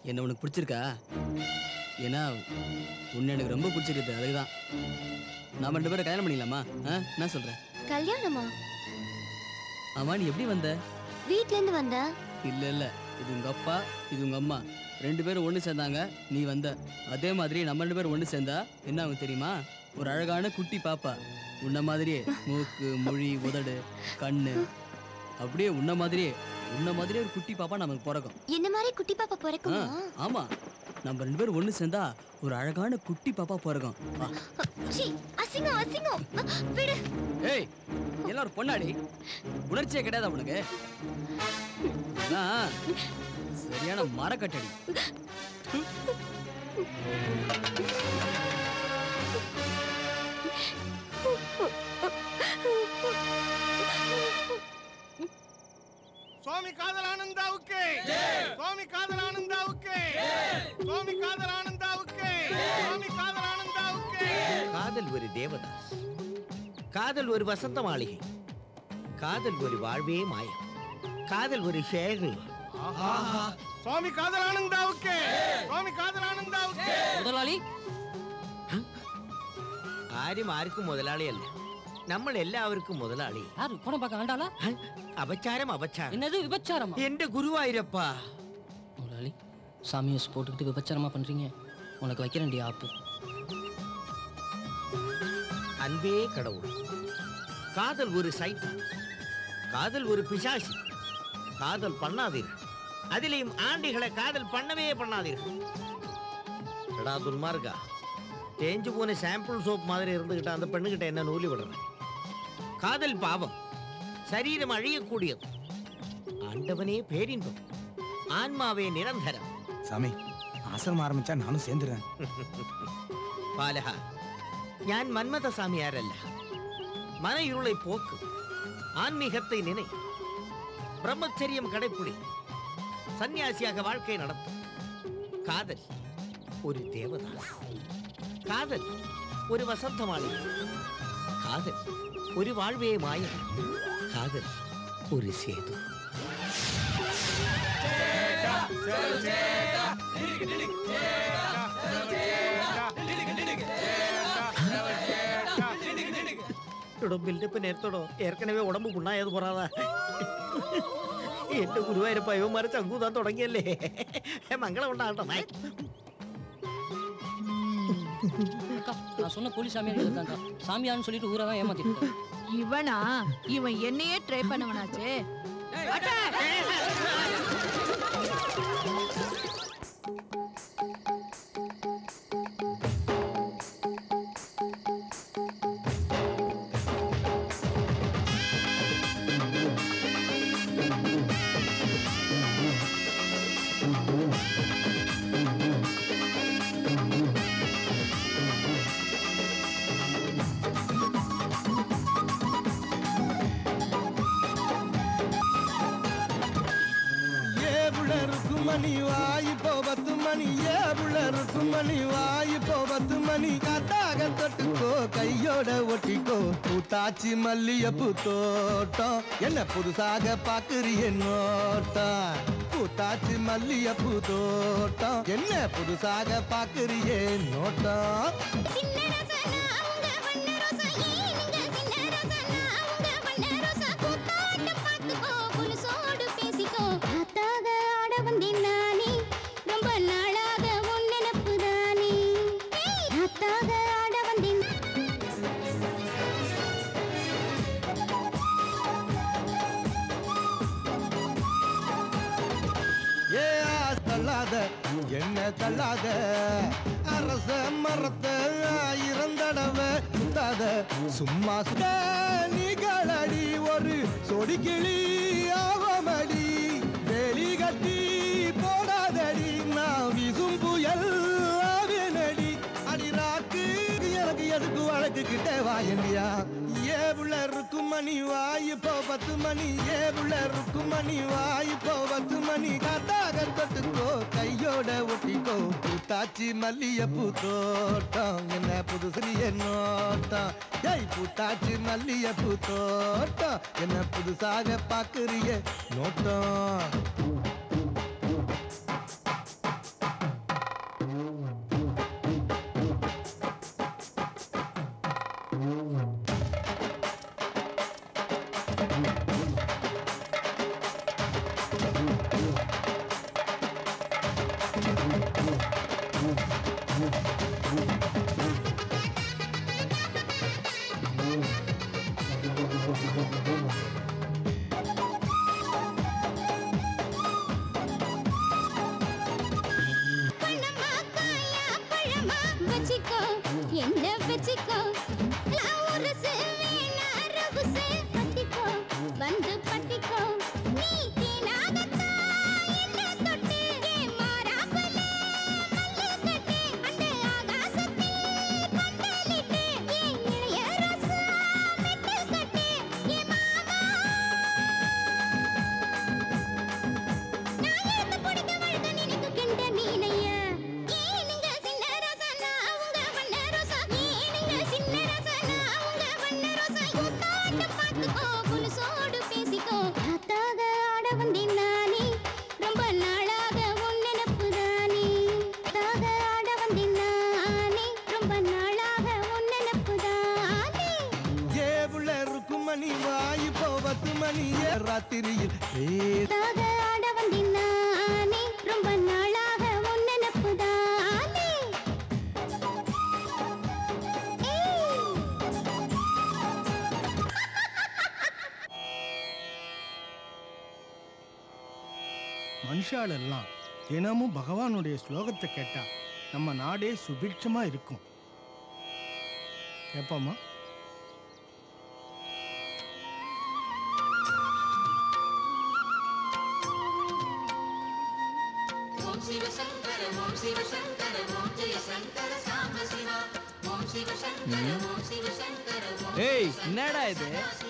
என்ன உனக்கு பிடிச்சிருக்கா? ஏன்னா உன்னை எனக்கு ரொம்ப பிடிச்சிருக்கு. அதுக்குதான் நாம 2 பேரும் கல்யாணம் பண்ணிக்கலாமா? என்ன சொல்ற? கல்யாணமா? ஆமா, நீ எப்படி வந்த? வீட்ல இருந்து வந்த? இல்ல, இது உங்க அப்பா, இது உங்க அம்மா 2 பேரும் ஒண்ணு சேர்ந்தாங்க, நீ வந்த. அதே மாதிரி நம்ம 2 பேரும் ஒண்ணு சேர்ந்தா என்ன ஆகும் தெரியுமா? ஒரு அழகான குட்டி பாப்பா, உன்ன மாதிரியே மூக்கு, மொழி, உதடு, கண்ணு, அப்படியே உன்ன மாதிரியே ஒரு குட்டி பாப்பா நமக்கு பிறக்கும். என்ன மாதிரி குட்டி பாப்பா பிறக்குமா? ஆமா, நம்ம 2 பேரும் ஒண்ணு சேர்ந்தா ஒரு அழகான குட்டி பாப்பா பிறக்கும். அசிங்கம் அசிங்கம், விடு. ஏய், எல்லாரும் பொண்ணாடி, உணர்ச்சியே கிடையாதா உனக்கு? சரியான மரக்கட்டடி. சுவாமி காதல் ஆனந்தாவுக்கு, சுவாமி காதல் ஆனந்தாவுக்கு, சுவாமி காதல் ஆனந்தாவுக்கு, சுவாமி காதல் ஆனந்தாவுக்கு. காதல் ஒரு தேவதாஸ், காதல் ஒரு வசந்த மாளிகை, காதல் ஒரு வாழ்வே மாயம், காதல் ஒரு ஷேரு. சுவாமி காதல் ஆனந்தாவுக்கு, சுவாமி காதல் ஆனந்தாவுக்கு. முதலாளி ആരും ആർക്കും മുതലാളിയല്ല, നമ്മൾ എല്ലാവർക്കും മുതലാളി. അപചാരം അപചാരം. എന്റെ ഗുരുവായൂരപ്പാ. முதலாளி, சாமியை போட்டுக்கிட்டு விபச்சாரமா பண்றீங்க, உனக்கு வைக்கிறேன்டி ஆப்பு. அன்பே கடவுள். காதல் ஒரு சைத்தான், காதல் ஒரு பிசாசி. காதல் பண்ணாதீர்கள், அதிலையும் ஆண்டிகளை காதல் பண்ணவே பண்ணாதீர்கள். எடா துன்மார்க்கா, தேஞ்சு போன சாம்பிள் சோப் மாதிரி இருந்துகிட்ட அந்த பெண்ணுகிட்ட என்ன நூலி விடுறேன்? காதல் பாவம், சரீரம் அழியக்கூடியது. ஆண்டவனே பேரின்பம், ஆன்மாவே நிரந்தரம். சாமி, ஆசிரமம் ஆரம்பிச்சா நானும் சேர்ந்துறேன். பாலகா, ഞാൻ മന്മഥ സാമിയാരല്ല. മന ഇരുളை പോക്ക്, ஆன்மீகத்தை நினை, பிரம்மச்சரியம் கடைப்பிடி, சன்னியாசியாக வாழ்க்கை நடத்தும். காதல் ஒரு தேவதாஸ், காதல் ஒரு வசந்த மாளிகை, காதல் ஒரு வாழ்வே மாயம், காதல் ஒரு சேது. ബിൽഡപ്പ് നേരത്തോടോ ഏർക്കനവേ ഉടമ്പ് പുണ്ണായത് പോറാതാ. എന്റെ ഗുരുവായൂരപ്പ ഇവന്മാരെ ചങ്കൂതാൻ തുടങ്ങിയല്ലേ. മംഗളം ഉണ്ടാകട്ടെ. நான் சொன்ன போலீஸ் சாமியார் சாமியார்னு சொல்லிட்டு ஊரதான் ஏமாத்திட்டு. இவனா? இவன் என்னையே ட்ரை பண்ணவனாச்சே. மணி வாய் இப்போ 10 மணி, ஏபுளருக்கும் மணி வாய் இப்போ 10 மணி. கட்டாக தொட்டுக்கோ, கையோட ஒட்டிக்கோ, பூத்தாச்சி மல்லியப்பூ தோட்டம். என்ன புதுசாக பாக்குறிய நோட்டம்? பூத்தாச்சி மல்லியப்பூ தோட்டம், என்ன புதுசாக பாக்குறிய நோட்டம்? என்ன தள்ளாத, அரச மரத்தை 1000 தடவை குத்தாத, சும்மா நீகளடி ஒரு சொடிக்கிளி ஆவமடி. வேலி கட்டி போடாதடி, நான் வீசும் புயல் ஆவேனடி. அடிராக்கு எனக்கு எதுக்கு வழக்கு கிட்ட வாயண்டியா? ஏபுள்ள இருக்கும் மணி வாய் இப்போ 10 மணி, ஏபுள்ள இருக்கும் மணி வாய் இப்போ 10 மணி. காத்தாக தொட்டுக்கோ, கையோட ஒட்டிக்கோ, பூத்தாச்சி மல்லியப்பூ தோட்டம். என்ன புதுசுலிய நோட்டம்? ஏய் பூத்தாச்சி மல்லியப்பூ தோட்டம், என்ன புதுசாக பாக்குறிய நோட்டம்? என்ன வச்சுக்கோ நான் ஒரு சேவேனா ரவுசே பட்டிக்கோ வந்து பட்டிக்கோ நீ தீனாகத்தா என்ன தொட்டு ஏ மாறாப்பல மல்லு கட்டி அந்த ஆகாசத்தில் பந்தலிட்டு ஏ இளைய ரசா மெட்டு கட்டி ஏ மாமா நான் எடுத்து பிடிக்க வழுக்க நினைக்கு கிண்ட மீனையா ஏனுங்க சின்ன ரசா நான் அவங்க வண்ண ரோசா ஏனுங்க சின்ன ரசா நான் அவங்க வண்ண ரோசா கூத்தாட்ட பார்த்துக்கோ புலுசோடு பேசிக்கோ காத்தாக ஆட வந்தேன் நானே ரொம்ப நாளாக உன் நினப்பு தானே காத்தாக ஆட வந்தேன் நானே ரொம்ப நாளாக உன் நினப்பு தானே ஜேபுல ருக்குமணி வாய் போவத்து மணி ராத்திரியில் காத்தாக ஆட வந்தேன் நானே ரொம்ப நாளாக உன் நினப்பு தானே மனுஷால் எல்லாம் தினமும் பகவானுடைய ஸ்லோகத்தை கேட்டா நம்ம நாடே சுபிட்சமா இருக்கும். கேட்போமா? ஏய் என்னடா இது?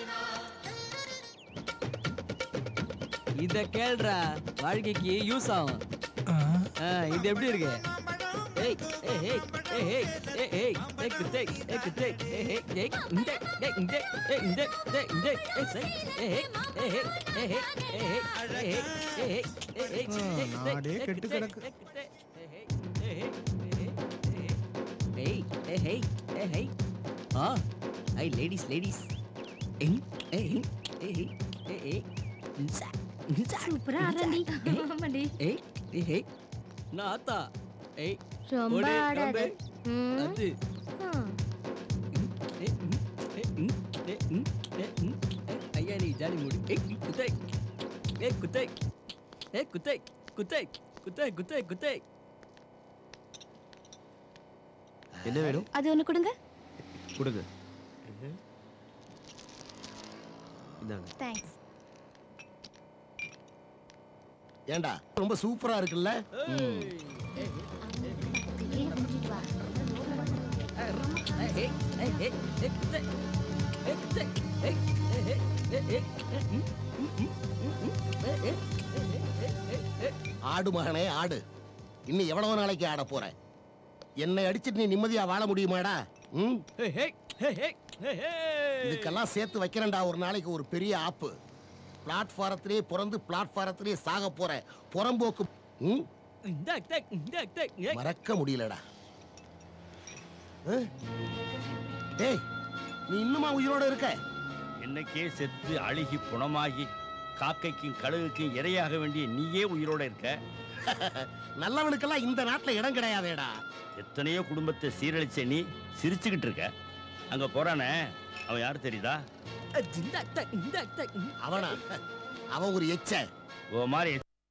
இத கேள்றா, வாழ்க்கைக்கு யூஸ் ஆகும். இது எப்படி இருக்கு? ஏய் ஏய் ஏய் ஏய் ஏய் ஏய் ஏய் ஏய் குத்தே ஏய் குத்தே ஏய் ஏய் ஏய் இந்த ஏய் இந்த ஏய் இந்த ஏய் இந்த ஏய் சை ஏய் ஏய் ஏய் ஏய் ஏய் ஏய் ஏய் நாடே கெட்டு கிடக்கு. ஏய் ஏய் ஏய் ஆ ஐ லேடிஸ் லேடிஸ் ஏய் ஏய் ஏய் ஏய் சூப்பரா ஆடுறடி ஆமாடி ஏய் ஏய் நாத்தா ஏய் ரொம்ப ஓடே, ஆடாத நம்பு. அது ஐயா நீ ஜாலி மூடு ஏய் குத்தை ஏய் குத்தை ஏய் குத்தை குத்தை குத்தை குத்தை குத்தை என்ன வேணும்? அது ஒண்ணு கொடுங்க. கொடுங்க. இந்தாங்க. தேங்க்ஸ். ஏண்டா ரொம்ப சூப்பரா இருக்குல்ல? ஆடு மகனே ஆடு. இன்னும் எவ்வளவு நாளைக்கு ஆட போற? என்னை அடிச்சிட்டு நீ நிம்மதியா வாழ முடியுமாடா? இதுக்கெல்லாம் சேர்த்து வைக்கிறேன்டா ஒரு நாளைக்கு ஒரு பெரிய ஆப்பு. பிளாட்பாரத்திலே பிறந்து பிளாட்பாரத்திலே சாக போற புறம்போக்கு. மறக்க முடியலடா. டேய் நீ இன்னுமா உயிரோட இருக்க? என்னைக்கே செத்து அழுகி புணமாகி காக்கைக்கும் கழுகுக்கும் இரையாக வேண்டிய நீயே உயிரோட இருக்க. நல்லவனுக்கெல்லாம் இந்த நாட்டுல இடம் கிடையாதேடா. எத்தனையோ குடும்பத்தை சீரழிச்ச நீ சிரிச்சுக்கிட்டு இருக்க. அங்க போறானே அவன் யாரு தெரியுதா? அவனா? அவன் ஒரு எச்ச. ஓ மாதிரி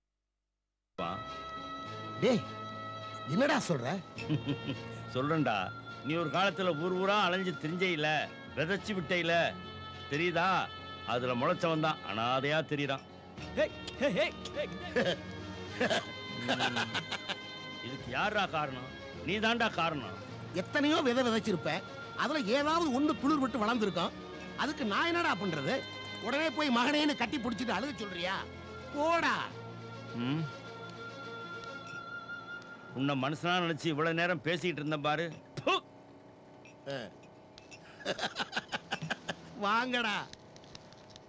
டேய் என்னடா சொல்ற? சொல்றேன்டா. நீ ஒரு காலத்துல ஊர் ஊரா அலைஞ்சு திரிஞ்சையில விதைச்சு விட்டையில தெரியுதா? அதுல முளைச்சவன் தான் அனாதையா தெரியுறான். இதுக்கு யாரா காரணம்? நீ தாண்டா காரணம். எத்தனையோ விதை விதைச்சிருப்ப, அதுல ஏதாவது ஒண்ணு துளிர் விட்டு வளர்ந்துருக்கும். அதுக்கு நான் என்னடா பண்றது? உடனே போய் மகனேன்னு கட்டி பிடிச்சிட்டு அழுக சொல்றியா? போடா. உன்னை மனுஷனா நினைச்சு இவ்வளவு நேரம் பேசிட்டு இருந்தேன் பாரு. வாங்கடா.